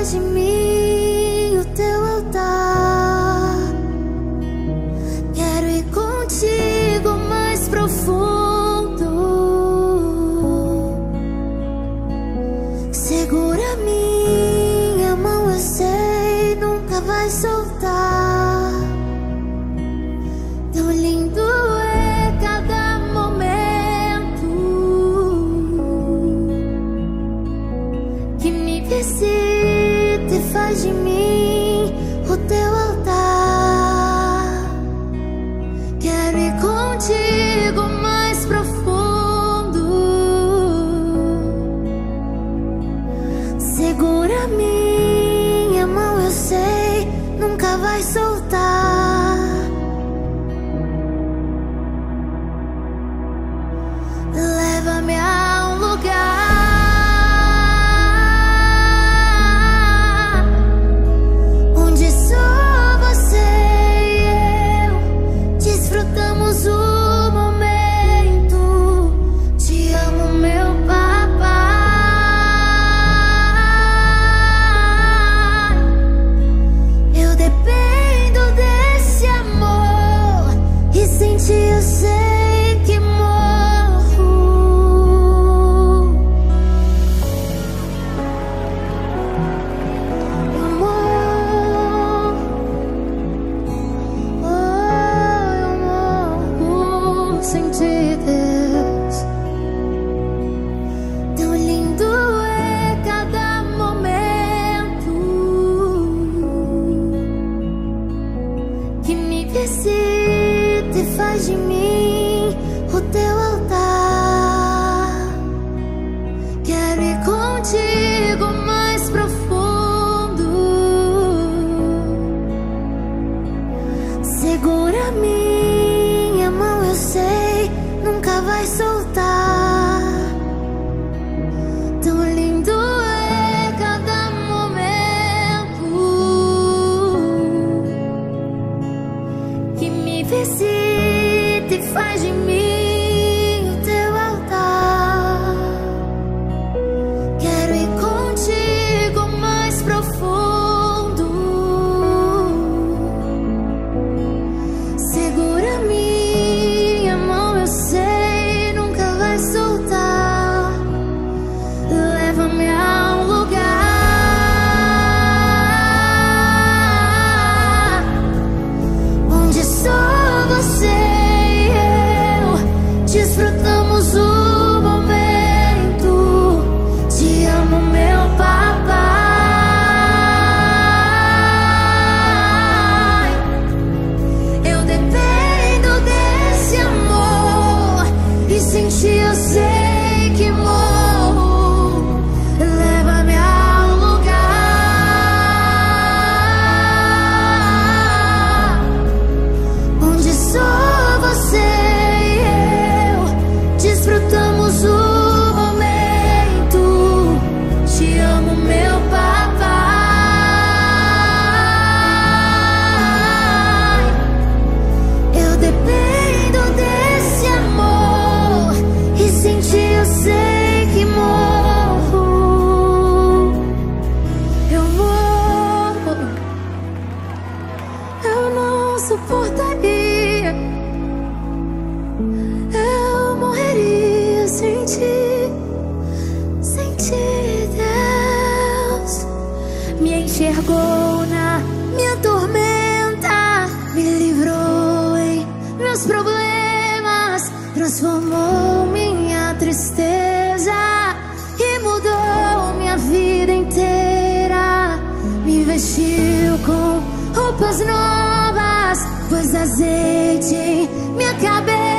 faz de mim o teu altar. Quero ir contigo mais profundo. Segura minha mão, eu sei, nunca vai soltar. Tão lindo é cada momento que me visita e faz de mim o teu altar. Quero ir contigo mais profundo. Segura minha mão, eu sei, nunca vai soltar. Leva-me a um lugar onde só você e eu desfrutamos o momento. Te amo, meu papai. Eu dependo desse amor e sem ti eu sei que morro. Eu morro, eu morro sem ti, Deus. Tão lindo é cada momento que me visita e faz de mim o teu altar. Quero ir contigo mais profundo. Segura minha mão, eu sei, nunca vai soltar. Tão lindo é cada momento que me visita e faz de mim o teu altar. Quero ir contigo mais profundo. Segura minha mão, eu sei, nunca vai soltar. Leva-me a um lugar onde só você e eu desfrutamos o momento. Te amo, meu papai. Eu dependo desse amor e sem ti eu sei que morro. Leva-me a um lugar onde só você e eu desfrutamos o momento. Te amo, meu papai. Eu dependo desse amor e sem ti eu sei que morro. Eu morro, eu não suportaria. Eu morreria sem ti, Deus. Me enxergou na minha tormenta, me livrou em meus problemas, transformou minha tristeza e mudou minha vida inteira. Me vestiu com roupas novas, pôs azeite em minha cabeça